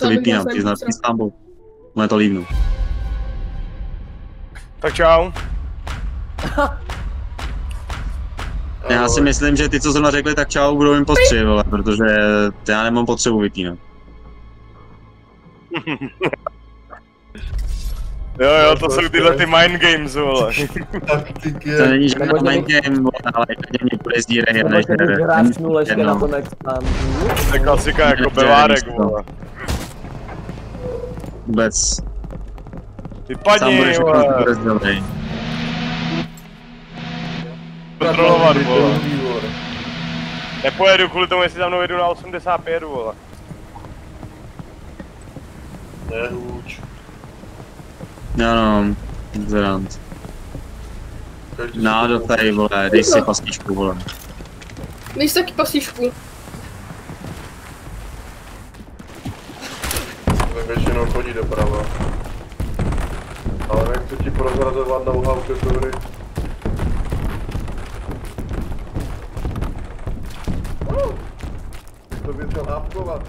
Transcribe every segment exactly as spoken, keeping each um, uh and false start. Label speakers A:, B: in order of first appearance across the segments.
A: to vypínám, ty znám, ty sám bol. Může to lívnu.
B: Tak čau.
A: Já si myslím, že ty, co zrovna řekli, tak čau, budou jim postři, vole, protože já nemám potřebu vypínat.
B: Jo, jo, to jsou tyhle ty mind games, vole.
C: Taktiky.
A: To není žádný mind game, vole, ale klidně mě bude sdírej, než
D: hráčnul ještě na tom expandu.
B: To je klasika jako Belárek, vole.
A: Vůbec.
B: Vypadni, vole. Kontrolovat, vole. Nepojedu kvůli tomu, jestli za mnou jedu na osmdesát pět, vole.
C: Nehuč.
A: No, no, zrant. Nádo tady, vole, dej si pastičku, vole.
E: Dej si taky pastičku.
C: Většinou chodí doprava. Ale nechci ti prozrazovat na uhávku tu hry. To by chtěl hávkovat.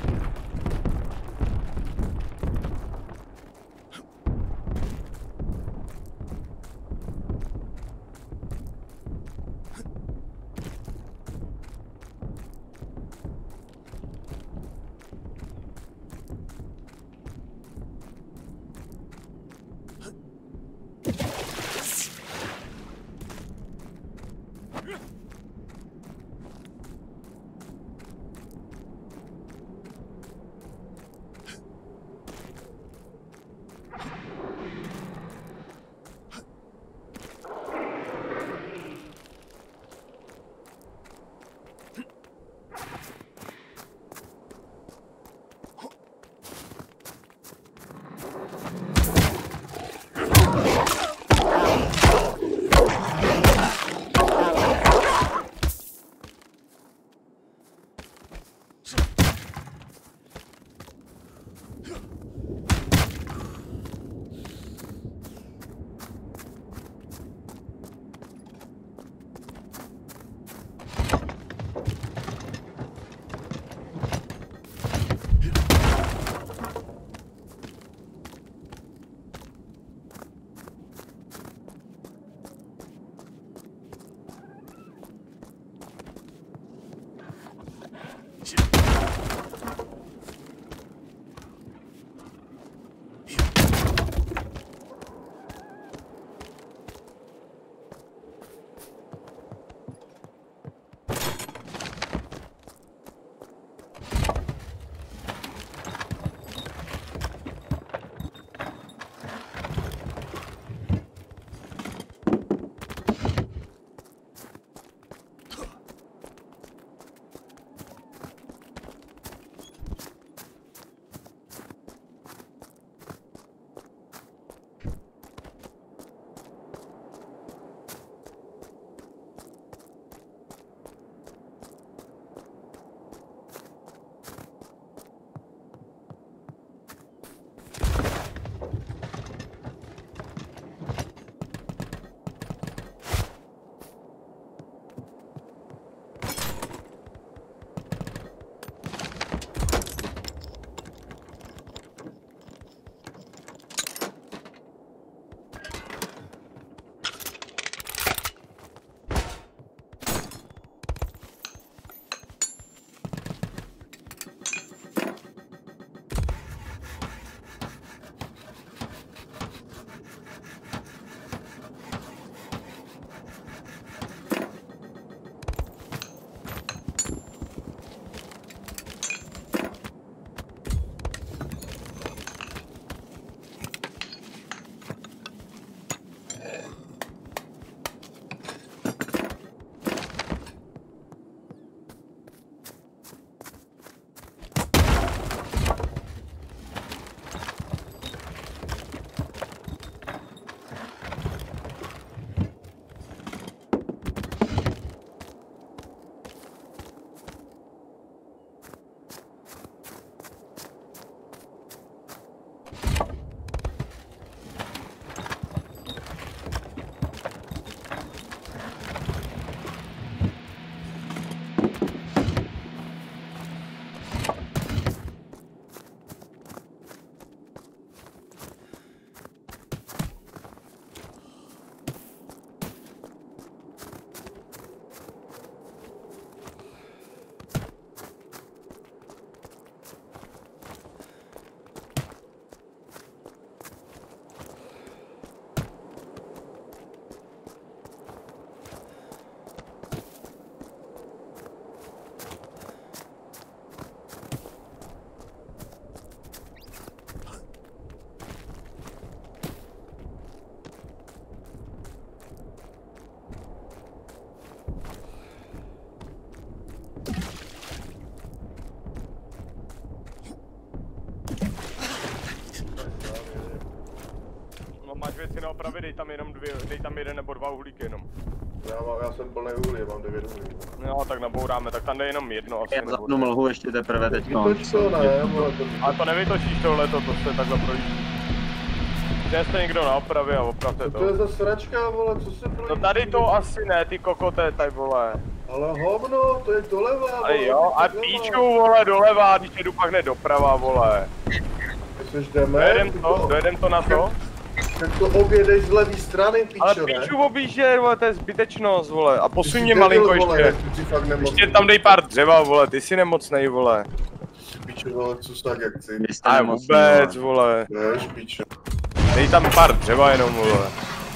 B: věci na opravy, dej tam jenom dvě, dej tam jeden nebo dva uhlíky jenom.
C: Já, mám, já jsem plný uhlí, já mám devět uhlí.
B: No, tak nabouráme, tak tam jde jenom jedno asi.
A: Já
B: nebo
A: zapnu
B: dvě.
A: mlhu ještě teprve teďko.
C: Vytoč to, ne, vole, to
B: Ale to nevytočíš tohleto, to se takhle projíždí. Přineste někdo na opravě a opravte
C: Co to je
B: to.
C: za sračka, vole, co se projíždí?
B: No tady to asi ne, ty kokoté tady vole.
C: Ale hovno, to je doleva, vole.
B: Ale jo, a píču vole doleva, když jedu pak ne doprava vole.
C: Myslíš, jdeme?
B: Dojedem to, dojedem to na to.
C: Tak to objedeš z levý strany, píčo,
B: Ale
C: ne?
B: píču objíždět vole, to je zbytečnost vole. A
C: Ty
B: posuň
C: jsi
B: mě
C: debil,
B: malinko
C: vole,
B: ještě.
C: jak ty jsi fakt nemocný.
B: Ještě tam dej pár dřeva vole, ty jsi nemocnej vole.
C: Píčo, vole, co tak jak chci.
A: Vy jste
B: A
A: nemocní,
B: vůbec
A: vole.
B: vole.
C: Než, píčo.
B: Dej tam pár dřeva jenom vole.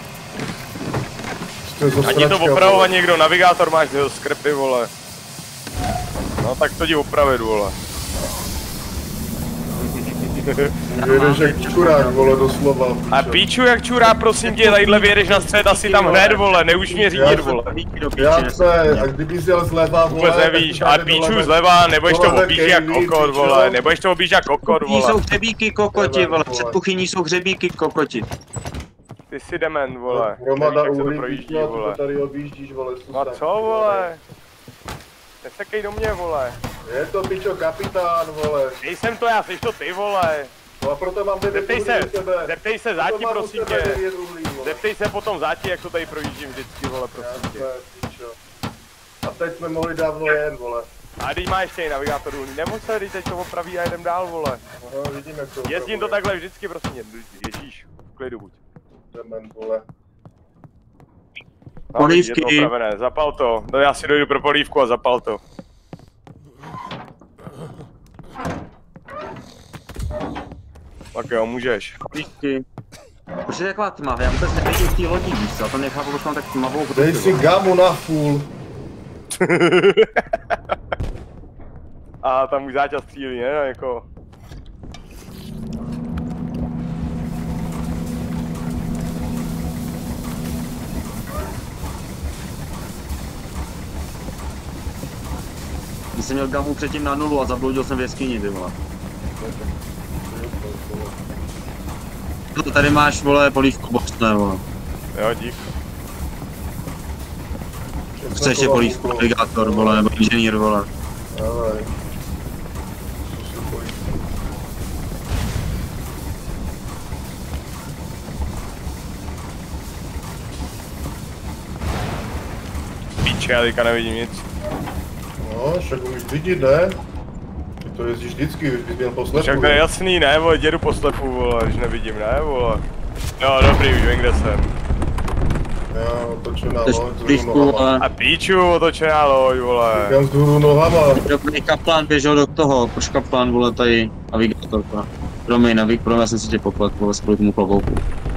C: To je za
B: Ani to
C: sračka,
B: opravovat
C: vole.
B: někdo, navigátor máš do skrpy vole. No tak to jdi opravit vole.
C: Jedeš jak čurák, vole, doslova, píčo.
B: A píču jak čurá prosím tě, tadyhle vyjedeš na střed asi tam hned vole, neuč mě řídit vole.
A: Díky do píči,
C: Já
A: ne-
C: se, a kdyby jsi jel zleva, vole,
B: Vůbec
C: tak
B: nevíš,
C: ti
B: ale
C: tady
B: píču
C: dole-
B: zleva, nebudeš to
C: dole
B: objíždět jak
C: kejví,
B: kokot
C: píčo.
B: vole, nebudeš to objíždět jak kokot
A: Kuchyní jsou
B: vole.
A: hřebíky kokoti, vole,
C: Vole.
A: před kuchyní jsou hřebíky kokoti.
B: Ty jsi dement vole,
C: Hromada
B: nevíš jak se to
C: uhlí,
B: projíždí
C: píčo, a ty
B: vole.
C: to tady objíždíš, vole,
B: No a
C: susak,
B: co
C: vole.
B: vole? Nesekej do mě vole.
C: Je to, píčo, kapitán, vole.
B: Nejsem to já, jsi to ty vole.
C: No a proto mám devět
B: Zeptej
C: uhlí
B: se,
C: u tebe.
B: zeptej se
C: Proto
B: záti
C: mám u
B: prosím
C: tebe
B: tě.
C: devět uhlí, vole.
B: Zeptej se potom záti, jak to tady projíždím vždycky vole prosím tě.
C: Jasné, píčo. A teď jsme mohli dávno jen, vole.
B: A teď má ještě i navigátor uhlí, nemoc se, teď to opraví a jedem dál vole.
C: Aha, vidím, jak to
B: Jezdím to
C: opravuje.
B: takhle vždycky prosím tě, ježíš, v klidu buď.
C: Dement, vole.
B: No,
A: Polívky.
B: je to opravené, zapal to, no já si dojdu pro polívku a zapal to. Tak jo, můžeš.
A: Díky. Proč je taková tma? Já vůbec nevidím v té lodi, víš co? To nechápu, proč mám tak tmavou hru.
C: Dej si gamu na full.
B: A tam už záťa střílí, ne? Jako...
A: Když jsem měl gamu předtím na nulu a zabloudil jsem v jeskyni, ty vole. No, tady máš, vole, polívku box, ne, vole.
B: Jo, dík.
A: Chce ještě polívku, navigátor, vole, nebo inženýr, vole.
C: Dávaj.
B: Píče, já teďka nevidím nic.
C: No, však umíš vidět, ne? Ty to jezdíš vždycky, už bys měl poslepu.
B: Však to je jasný, ne vole, jdu po slepu, vole, když nevidím, ne vole. Jo, dobrý, už vím, kde jsem.
C: Jo, otočená
A: Chceš
C: loď, vzhůru
A: polívku,
C: nohama.
A: vole.
B: A píču, otočená loď, vole.
C: Říkám vzhůru nohama.
A: Dobrý kaplan běžel do toho, proč kaplan, vole, tady, navigátorka. Promiň, navig, promiň, já jsem si tě poplet, vole, spolu tomu klobouku.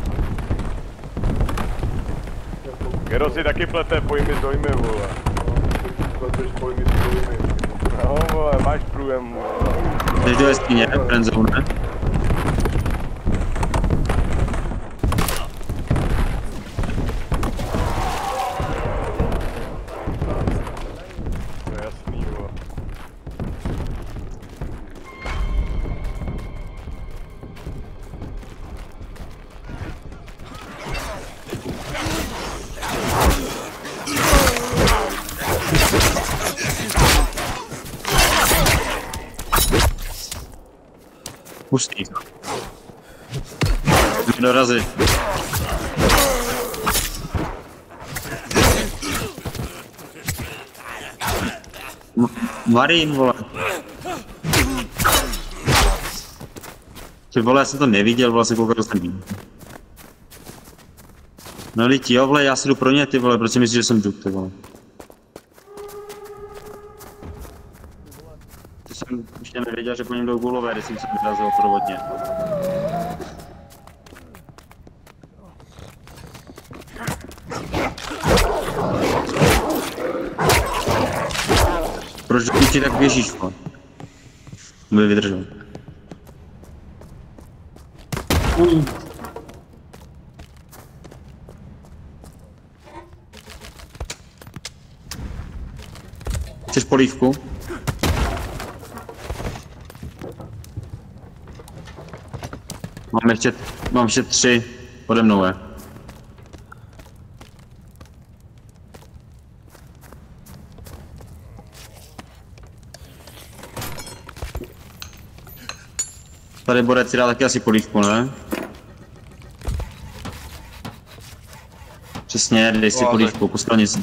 B: Gero si taky plete pojmy s dojmy, vole.
C: Pleteš pojmy s pojmy.
B: No, vole, máš průjem, vole.
A: Jdeš do jeskyně, friendzone, ne?
B: To je jasný, vole.
A: Hustý. Můžu dorazit. M- Marín, vole. Ty vole, já jsem to neviděl, vole, jsem koukal, že jsem viděl. No lidi, jo, vole, já si jdu pro ně, ty vole, proč si myslíš, že jsem duk, ty vole. To jsem ještě nevěděl, že po něm jdou gulové, když jsem se vyrazil provodně. Proč do píči tak běžíš, vole? By vydržel. Mm. Chceš polívku? Mám ještě, mám ještě tři Pode mnou je. Tady Borec si dá taky asi polívku, ne? Přesně, dej si polívku, poskladni si.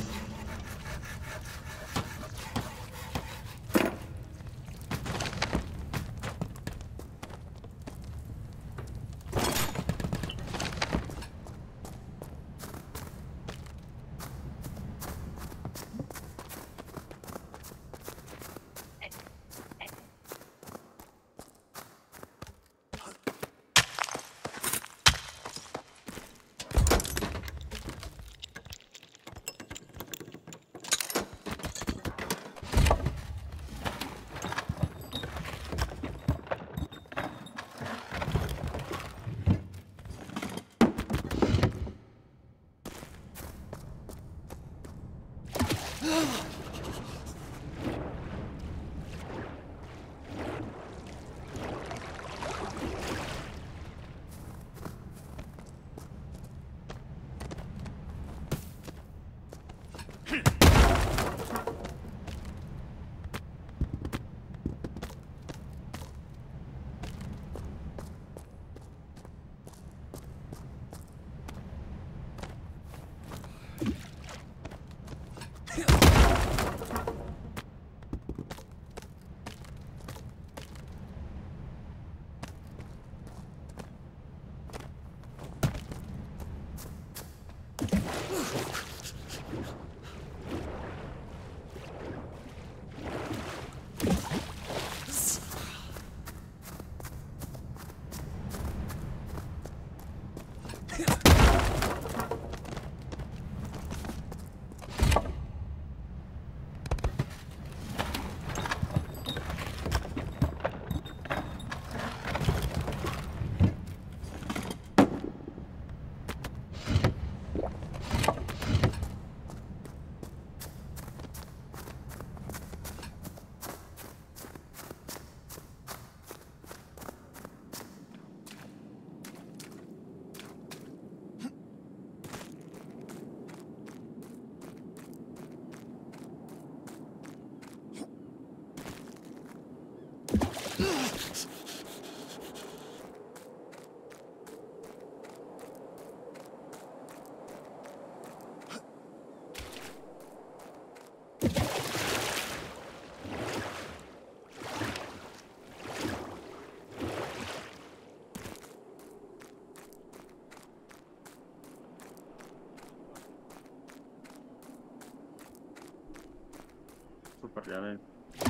A: Super, já nevím.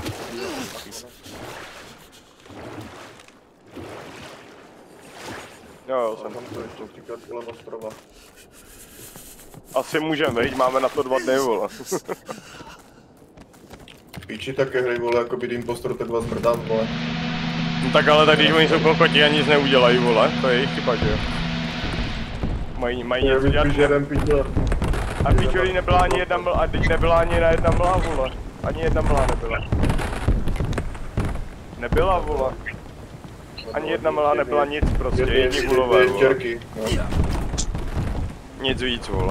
B: Jo, jo, jsem
C: tam to ještě příklad kolem ostrova.
B: Asi můžeme, viď? Máme na to dva dny, vole.
C: Píči také hry, vole, jako být impostor, tak vás mrdám, vole.
B: No tak ale tak když oni jsou kokoti a nic neudělají, vole, to je jejich chyba, že jo? Mají, mají něco dělat. A pičory nebyla ani jedna mlha, a teď nebyla ani jedna mlha, vole. Ani jedna mlha nebyla. Nebyla, vole. Ani jedna mlha nebyla nic prostě, jedni gulové, vole. Nic víc, vole.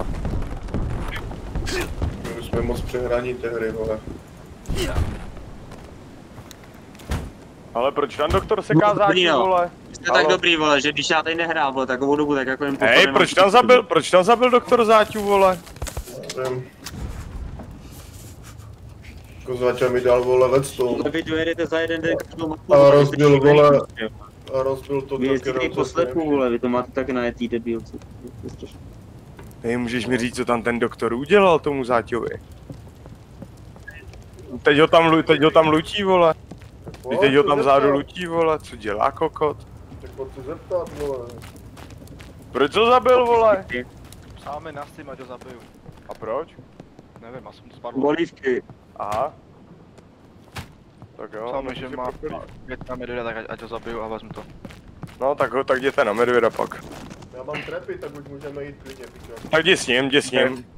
C: My už jsme moc přehraní té hry, vole.
B: Ale proč tam doktor seká záti, vole?
A: Jste tak dobrý, vole, že když já tady nehrál, vole, takovou dobu, tak jako jim
B: popadne. Hej, proč tam zabil, proč tam zabil doktor Záťu, vole?
C: Nevím. Jako Záťa mi dal, vole, lectou.
A: Vy dojedete za jeden den každou matku.
C: A rozbil, vole, a rozbil to
A: vy jezdíte poslepu, vole, vy to máte tak najetý debilci.
B: Hej, můžeš mi říct, co tam ten doktor udělal tomu Záťovi? Teď ho tam, teď ho tam lutí, vole. Teď ho tam zádu lutí, vole, co dělá kokot?
C: Tak pojď se zeptat, vole.
B: Proč to zabil, vole?
F: Sáme na Steam, ať ho zabiju.
B: A proč?
F: Nevím, asi mu to spadlo.
A: Bolívky.
B: Aha. Tak jo.
F: Sáme, že má pět na medvěda, tak ať ho zabiju a vezmu to.
B: No tak ho, tak jděte na medvěda pak.
C: Já mám trepy, tak už můžeme jít klidně, pičo.
B: Tak jdi s ním, jdi s ním.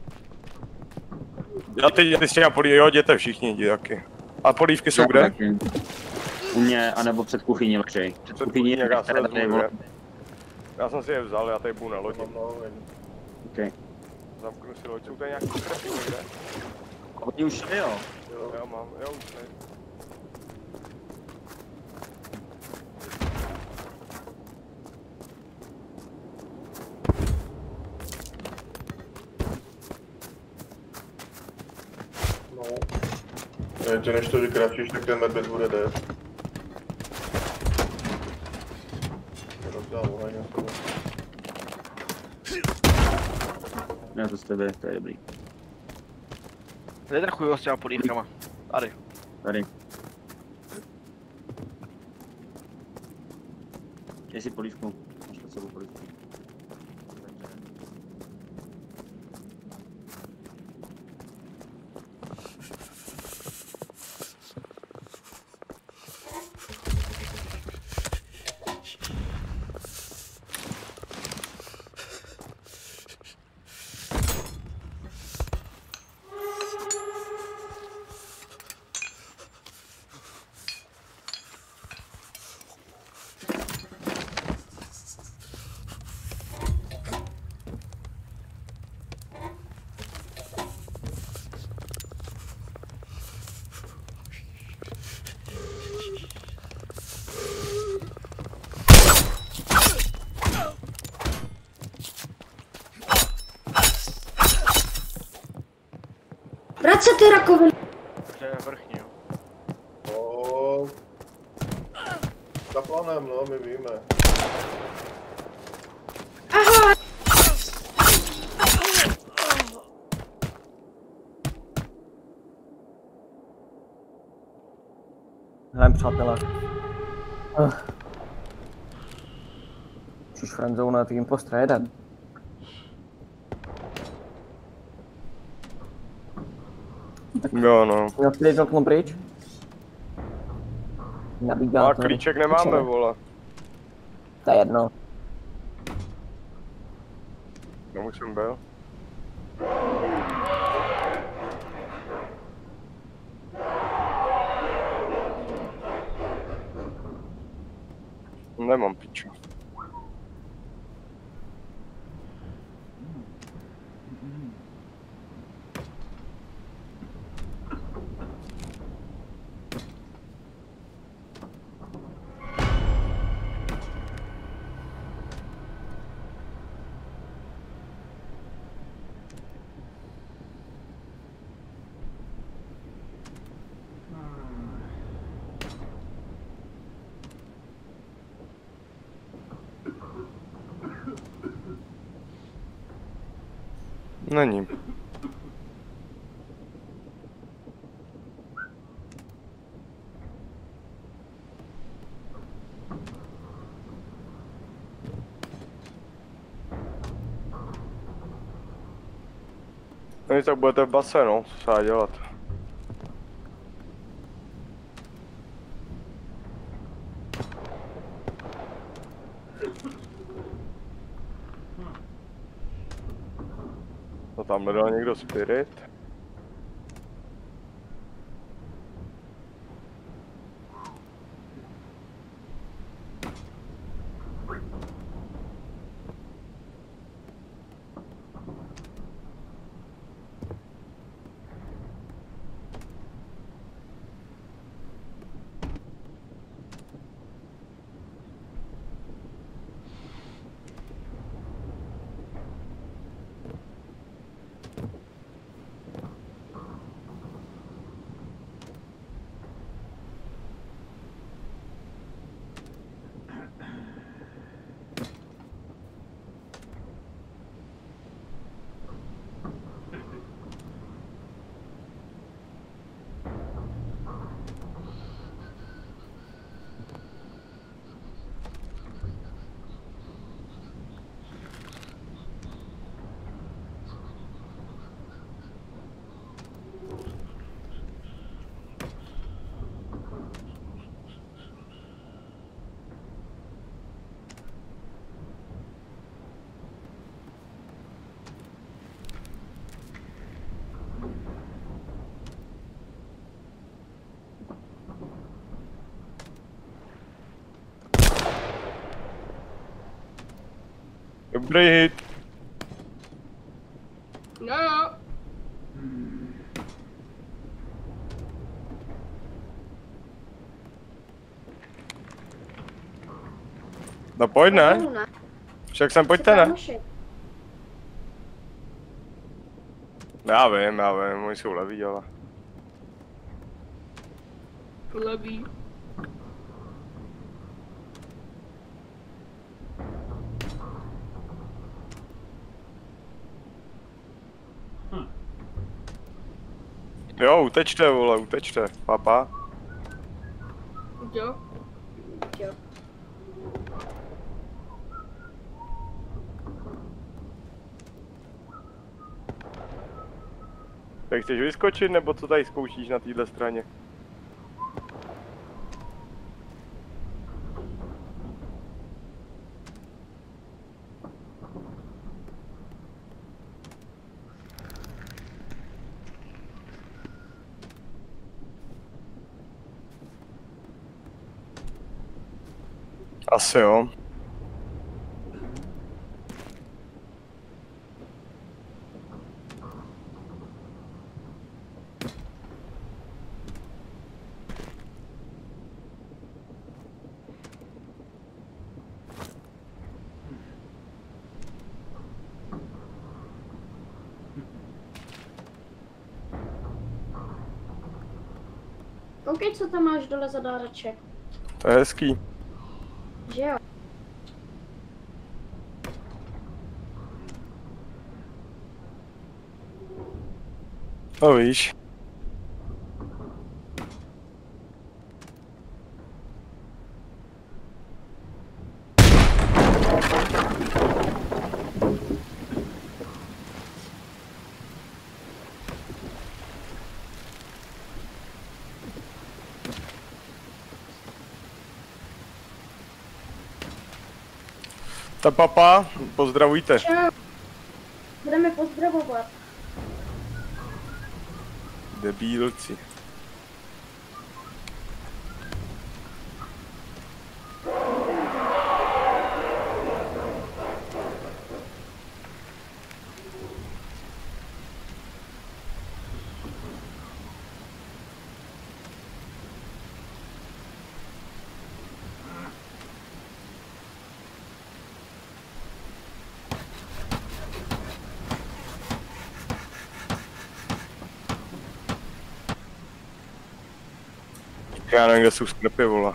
B: Já teď ty s těma polívky, jo, jděte všichni, jdi taky. A polívky jsou kde?
A: U mě, anebo před kuchyní, ležej. Před kuchyní,
B: jak já se vezmu, Já jsem si je vzal, já tady budu na lodi.
C: Mám na oheň.
A: OK.
B: Zamknu si loď, jsou tady nějaký trefy někde?
A: Oni už šli, jo?
C: Jo.
B: Jo, mám, jo, už tady.
C: No. Jenže než to vykraftíš, tak ten medvěd bude dead. Rozdál oheň na sebe.
A: Já to z tebe, to je dobrý.
F: Kde je ten chujost s těma podívkama? Tady.
A: Tady. Dej si polívku. Máš pod sebou polívku.
E: Vrať se ty rakoviny.
F: To je vrchní, jo.
C: No. Za planem, no, my víme.
E: Aha.
D: Hele, přátelé. Uh. Už friendzone, tak impostor jeden.
B: Jo, no.
D: Měl jsi jít okno pryč?
B: A
D: Navigátor.
B: klíček nemáme, vole.
D: To je jedno.
B: No, už jsem byl. Nemám piču. Není. No nic, tak budete v base, no, co se dá dělat. To tam nedal někdo spirit? Dobrý hit.
E: No jo.
B: No pojď ne?
E: Ne.
B: Však sem pojďte ne? Já vím, já vím, oni jsou leví, ale...
E: Leví.
B: Jo, utečte vole, utečte, papa.
E: Jo. Jo.
B: Tak chceš vyskočit, nebo co tady zkoušíš na téhle straně? Asi jo.
E: Koukej, co tam máš dole za dáreček.
B: To je hezký.
E: Že jo?
B: No víš. Ta papa, pozdravujte.
E: Čau. Budeme pozdravovat.
B: Debílci. Já nevím, kde jsou sklepy, vole.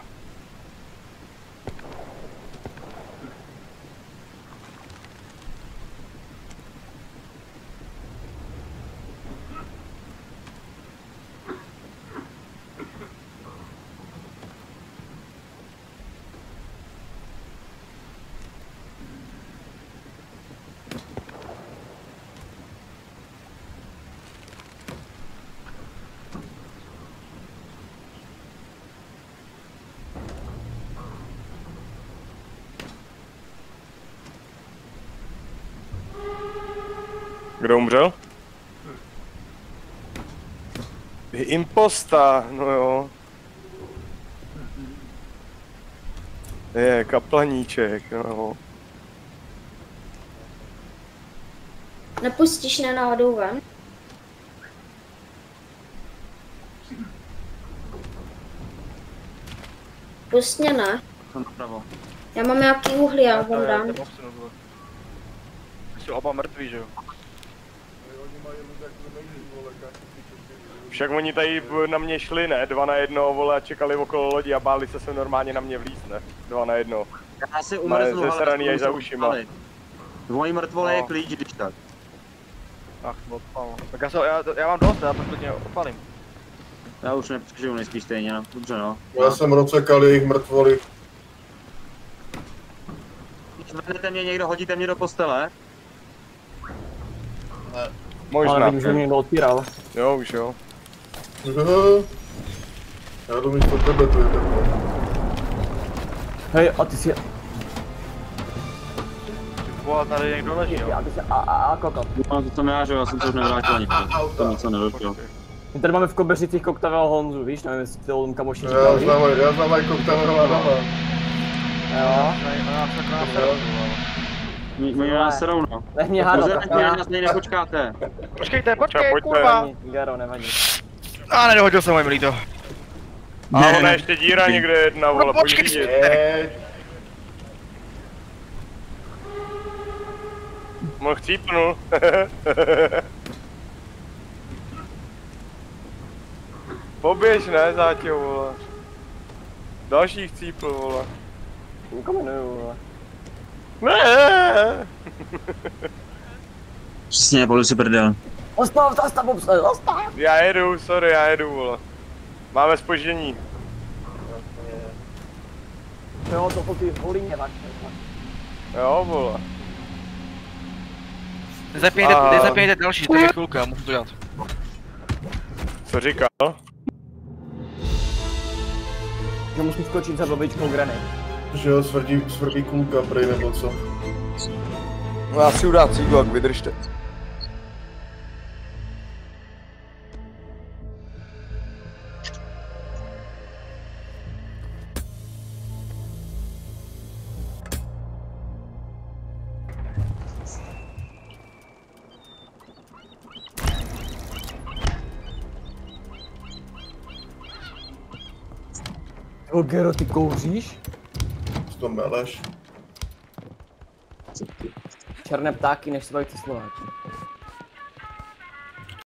B: Kdo umřel? Je imposta, no jo. Je, kaplaníček, no jo.
E: Nepustíš nenáhodou ven? Pust mě ne.
A: Jsem napravo.
E: Já mám nějaký uhlí, já vám dám.
F: Jsou oba mrtví, že jo?
B: Však oni tady na mě šli, ne? Dva na jedno, vole, a čekali okolo lodi a báli se sem normálně na mě vlízt, ne? Dva na jedno.
A: Já si
B: Má
A: umrznu, ale
B: zesraný až za
A: jsou
B: ušima.
A: spali. Tvojí mrtvole je
F: No.
A: klíč, když tak.
F: Ach, odpal. Tak já, se, já, já mám dost, já to klidně opalím.
A: Já už nepřežiju nejspíš stejně, no. Dobře, no.
C: Já jsem rozsekal jejich mrtvoly.
A: Když vedete mě někdo, hodíte mě do postele?
B: Možná.
D: Ale vidím, že mě někdo otvíral.
B: Jo, už jo.
C: Já jdu místo tebe, to je teplo.
D: Hej, a ty si...
F: Vole, tady někdo leží, jo?
D: Já ty si a a a kokat.
A: No, to jsem já, že já jsem se už nevrátil ani to. To nic nedošlo.
D: My tady máme v Kobeřicích koktavého Honzu, víš, nevím, jestli to tom kamoši
C: Já
D: říkali.
C: znám, já znám aj Koktavého Adama.
D: Jo.
A: Oni nás serou, no.
D: Nech mě hádat,
A: Pozor,
D: tak
A: na
D: já...
A: nás nej nepočkáte.
F: Počkejte, počkej,
B: Pojďte.
F: kurva!
D: Garo, nevadí.
F: A nedohodil jsem, moje milý to.
B: A ona ještě díra někde jedna, vole,
F: No
B: pojď
F: počkej.
B: vidět.
C: Je,
B: Mohl chcípnul. Poběž, ne, zátěl, vole. Další chcípl, vole.
D: Komenuju, vole.
B: Ne.
A: Přesně, polici prdel.
D: Ostav, zastav, obstav, zastav!
B: Já jedu, sorry, já jedu, vole. Máme zpoždění.
D: Jo, to po ty holině, tak.
B: Jo, vole.
F: Nezapnějte,
B: A-
F: nezapnějte další, to je chvilka, můžu to dělat.
B: Co říkal?
D: Že musím skočit za babičkou Granny.
C: že jo, svrdí, svrdí kulka, prej nebo co.
G: No já si udát cígu, jak vydržte.
D: Jo, Gero, ty kouříš?
C: Co to meleš?
D: Černé ptáky, než se bavíte Slováky.